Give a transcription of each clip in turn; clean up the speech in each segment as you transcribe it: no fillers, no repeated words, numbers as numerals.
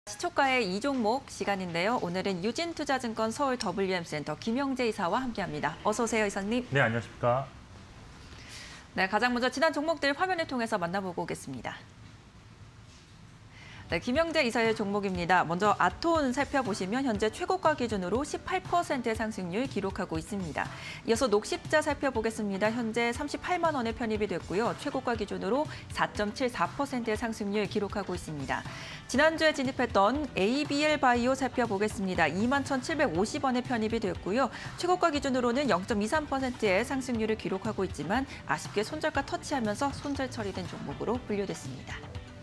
시초가의 이종목 시간인데요. 오늘은 유진투자증권 서울 WM센터 김영재 이사와 함께합니다. 어서 오세요, 이사님. 네, 안녕하십니까. 네, 가장 먼저 지난 종목들 화면을 통해서 만나보고 오겠습니다. 네, 김영재 이사의 종목입니다. 먼저 아톤 살펴보시면 현재 최고가 기준으로 18%의 상승률 기록하고 있습니다. 이어서 녹십자 살펴보겠습니다. 현재 38만 원에 편입이 됐고요. 최고가 기준으로 4.74%의 상승률 기록하고 있습니다. 지난주에 진입했던 ABL 바이오 살펴보겠습니다. 21,750원에 편입이 됐고요. 최고가 기준으로는 0.23%의 상승률을 기록하고 있지만 아쉽게 손절가 터치하면서 손절 처리된 종목으로 분류됐습니다.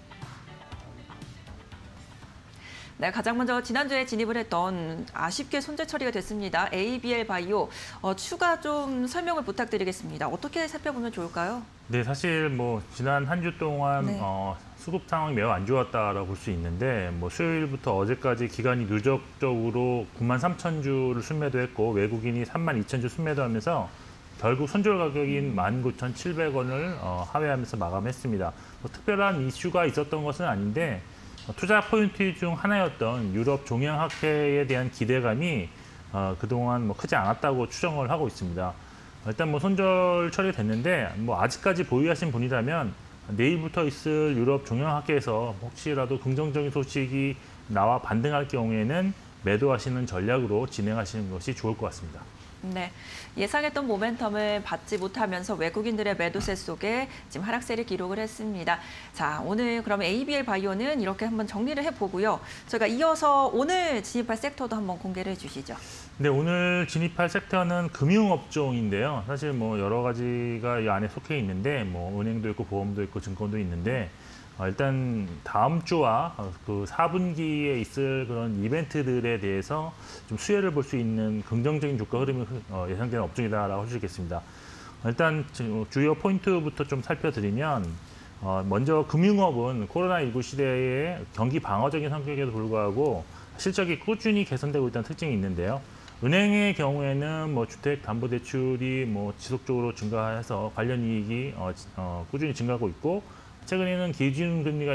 네, 가장 먼저 지난주에 진입을 했던 아쉽게 손절 처리가 됐습니다. ABL 바이오 추가 좀 설명을 부탁드리겠습니다. 어떻게 살펴보면 좋을까요? 네, 사실 지난 한 주 동안 네. 수급 상황이 매우 안 좋았다라고 볼 수 있는데 수요일부터 어제까지 기간이 누적적으로 93,000주를 순매도했고 외국인이 32,000주 순매도하면서 결국 손절 가격인 19,700원을 하회하면서 마감했습니다. 특별한 이슈가 있었던 것은 아닌데 투자 포인트 중 하나였던 유럽 종양학회에 대한 기대감이 그동안 크지 않았다고 추정을 하고 있습니다. 일단 손절 처리됐는데 아직까지 보유하신 분이라면 내일부터 있을 유럽 종양학회에서 혹시라도 긍정적인 소식이 나와 반등할 경우에는 매도하시는 전략으로 진행하시는 것이 좋을 것 같습니다. 네, 예상했던 모멘텀을 받지 못하면서 외국인들의 매도세 속에 지금 하락세를 기록을 했습니다. 자, 오늘 그러면 ABL 바이오는 이렇게 한번 정리를 해보고요. 저희가 이어서 오늘 진입할 섹터도 한번 공개를 해주시죠. 네, 오늘 진입할 섹터는 금융업종인데요. 사실 여러 가지가 이 안에 속해 있는데 은행도 있고 보험도 있고 증권도 있는데 일단 다음 주와 그 4분기에 있을 그런 이벤트들에 대해서 좀 수혜를 볼 수 있는 긍정적인 주가 흐름이 예상되는 업종이다라고 할 수 있겠습니다. 일단 주요 포인트부터 좀 살펴드리면 먼저 금융업은 코로나19 시대에 경기 방어적인 성격에도 불구하고 실적이 꾸준히 개선되고 있다는 특징이 있는데요. 은행의 경우에는 주택담보대출이 지속적으로 증가해서 관련 이익이 꾸준히 증가하고 있고 최근에는 기준금리가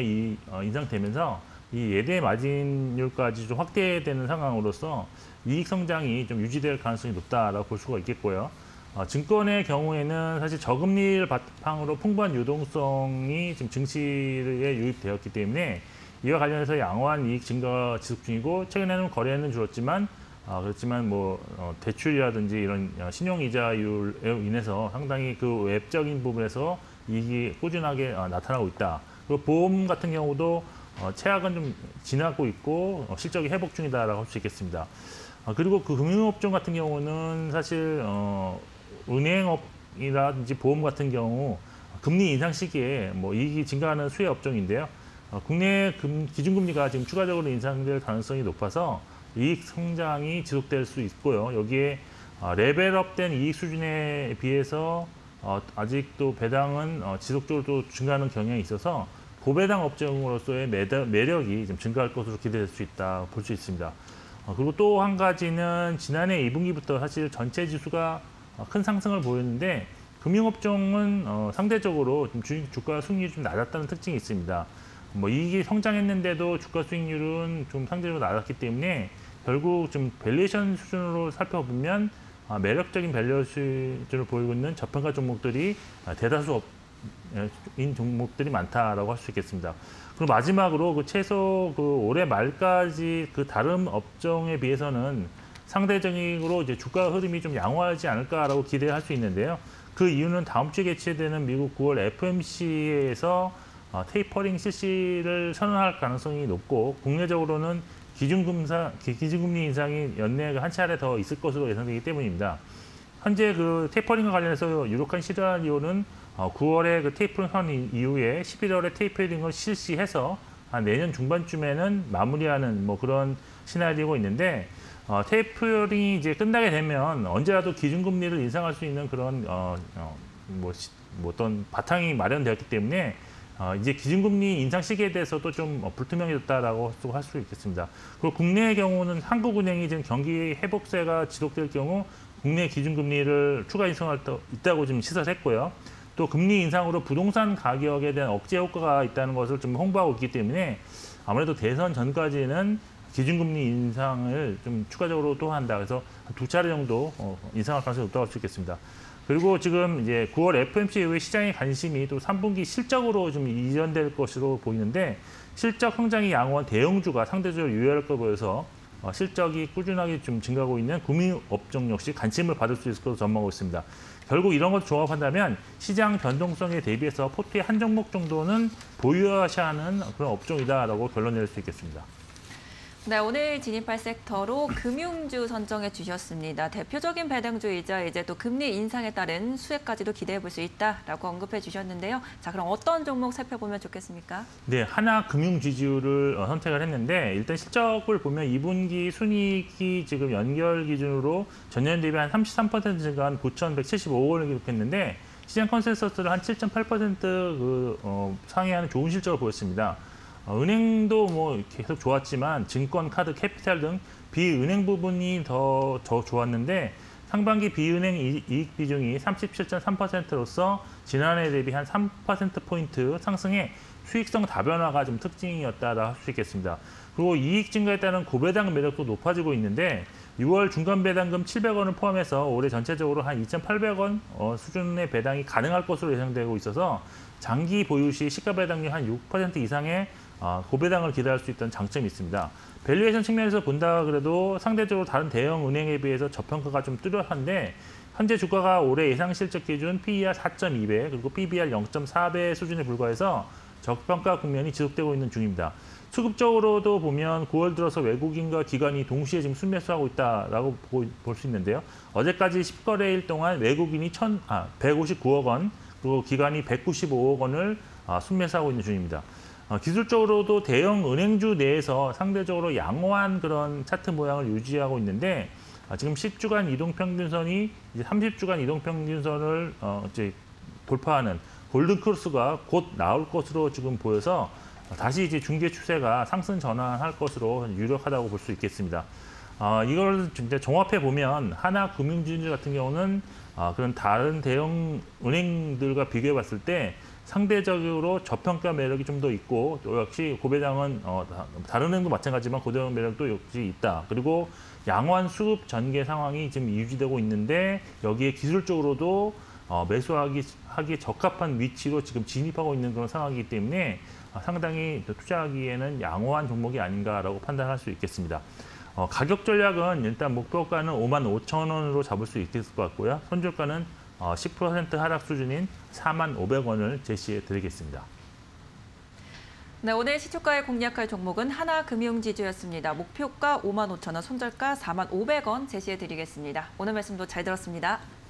인상되면서 이 예대 마진율까지 좀 확대되는 상황으로서 이익 성장이 좀 유지될 가능성이 높다라고 볼 수가 있겠고요. 증권의 경우에는 사실 저금리를 바탕으로 풍부한 유동성이 지금 증시에 유입되었기 때문에 이와 관련해서 양호한 이익 증가가 지속 중이고 최근에는 거래는 줄었지만 그렇지만 대출이라든지 이런 신용이자율에 인해서 상당히 그 웹적인 부분에서 이익이 꾸준하게 나타나고 있다. 그리고 보험 같은 경우도 최악은 좀 지나고 있고 실적이 회복 중이다라고 할 수 있겠습니다. 그리고 그 금융업종 같은 경우는 사실 은행업이라든지 보험 같은 경우 금리 인상 시기에 이익이 증가하는 수혜 업종인데요. 국내 기준금리가 지금 추가적으로 인상될 가능성이 높아서 이익 성장이 지속될 수 있고요. 여기에 레벨업된 이익 수준에 비해서 아직도 배당은 지속적으로 증가하는 경향이 있어서 고배당 업종으로서의 매력이 좀 증가할 것으로 기대될 수 있다 볼 수 있습니다. 그리고 또 한 가지는 지난해 2분기부터 사실 전체 지수가 큰 상승을 보였는데 금융업종은 상대적으로 좀 주가 수익률이 좀 낮았다는 특징이 있습니다. 이익이 성장했는데도 주가 수익률은 좀 상대적으로 낮았기 때문에 결국 좀 밸류에이션 수준으로 살펴보면 매력적인 밸류에이션을 보이고 있는 저평가 종목들이 대다수인 종목들이 많다라고 할 수 있겠습니다. 그리고 마지막으로 최소 올해 말까지 다른 업종에 비해서는 상대적으로 이제 주가 흐름이 좀 양호하지 않을까라고 기대할 수 있는데요. 그 이유는 다음 주에 개최되는 미국 9월 FOMC에서 테이퍼링 실시를 선언할 가능성이 높고 국내적으로는 기준금리 인상이 연내에 한 차례 더 있을 것으로 예상되기 때문입니다. 현재 테이퍼링과 관련해서 유력한 시나리오는 9월에 테이퍼링 선 이후에 11월에 테이퍼링을 실시해서 내년 중반쯤에는 마무리하는 그런 시나리오가 있는데 테이퍼링이 이제 끝나게 되면 언제라도 기준금리를 인상할 수 있는 그런 어떤 바탕이 마련되었기 때문에 이제 기준금리 인상 시기에 대해서도 좀 불투명해졌다라고 할 수 있겠습니다. 그리고 국내의 경우는 한국은행이 지금 경기 회복세가 지속될 경우 국내 기준금리를 추가 인상할 수 있다고 지금 시사를 했고요. 또 금리 인상으로 부동산 가격에 대한 억제 효과가 있다는 것을 좀 홍보하고 있기 때문에 아무래도 대선 전까지는 기준금리 인상을 좀 추가적으로 또 한다. 그래서 두 차례 정도 인상할 가능성이 높다고 할 수 있겠습니다. 그리고 지금 이제 9월 FOMC 이후에 시장의 관심이 또 3분기 실적으로 좀 이전될 것으로 보이는데 실적 성장이 양호한 대형주가 상대적으로 유효할 거 보여서 실적이 꾸준하게 좀 증가하고 있는 금융업종 역시 관심을 받을 수 있을 것으로 전망하고 있습니다. 결국 이런 것을 종합한다면 시장 변동성에 대비해서 포트의 한 종목 정도는 보유하셔야 하는 그런 업종이다라고 결론 낼 수 있겠습니다. 네, 오늘 진입할 섹터로 금융주 선정해 주셨습니다. 대표적인 배당주이자 이제 또 금리 인상에 따른 수혜까지도 기대해 볼 수 있다라고 언급해 주셨는데요. 자, 그럼 어떤 종목 살펴보면 좋겠습니까? 네, 하나금융지주를 선택을 했는데 일단 실적을 보면 2분기 순이익이 지금 연결 기준으로 전년 대비 한 33% 증가한 9,175억 원을 기록했는데 시장 컨센서스를 한 7.8% 상회하는 좋은 실적을 보였습니다. 은행도 뭐 계속 좋았지만 증권, 카드, 캐피탈 등 비은행 부분이 더 좋았는데 상반기 비은행 이익 비중이 37.3%로서 지난해 대비 한 3%포인트 상승해 수익성 다변화가 좀 특징이었다고 할 수 있겠습니다. 그리고 이익 증가에 따른 고배당 매력도 높아지고 있는데 6월 중간 배당금 700원을 포함해서 올해 전체적으로 한 2,800원 수준의 배당이 가능할 것으로 예상되고 있어서 장기 보유 시 시가 배당률 한 6% 이상의 고배당을 기대할 수 있다는 장점이 있습니다. 밸류에이션 측면에서 본다 그래도 상대적으로 다른 대형 은행에 비해서 저평가가 좀 뚜렷한데 현재 주가가 올해 예상 실적 기준 PER 4.2배 그리고 PBR 0.4배 수준에 불과해서 저평가 국면이 지속되고 있는 중입니다. 수급적으로도 보면 9월 들어서 외국인과 기관이 동시에 지금 순매수하고 있다라고 볼 수 있는데요. 어제까지 10거래일 동안 외국인이 159억 원 그리고 기관이 195억 원을 순매수하고 있는 중입니다. 기술적으로도 대형 은행주 내에서 상대적으로 양호한 그런 차트 모양을 유지하고 있는데 지금 10주간 이동평균선이 이제 30주간 이동평균선을 이제 돌파하는 골든 크로스가 곧 나올 것으로 지금 보여서 다시 이제 중계 추세가 상승 전환할 것으로 유력하다고 볼 수 있겠습니다. 이걸 이제 종합해 보면 하나금융지주 같은 경우는 그런 다른 대형 은행들과 비교해 봤을 때 상대적으로 저평가 매력이 좀 더 있고 또 역시 고배당은 다른 은행도 마찬가지지만 고배당 매력도 역시 있다. 그리고 양호한 수급 전개 상황이 지금 유지되고 있는데 여기에 기술적으로도 매수하기 적합한 위치로 지금 진입하고 있는 그런 상황이기 때문에 상당히 투자하기에는 양호한 종목이 아닌가라고 판단할 수 있겠습니다. 가격 전략은 일단 목표가는 55,000원으로 잡을 수 있을 것 같고요. 손절가는 10% 하락 수준인 45,000원을 제시해 드리겠습니다. 네, 오늘 시초가에 공략할 종목은 하나금융지주였습니다. 목표가 55,000원, 손절가 45,500원 제시해 드리겠습니다. 오늘 말씀도 잘 들었습니다.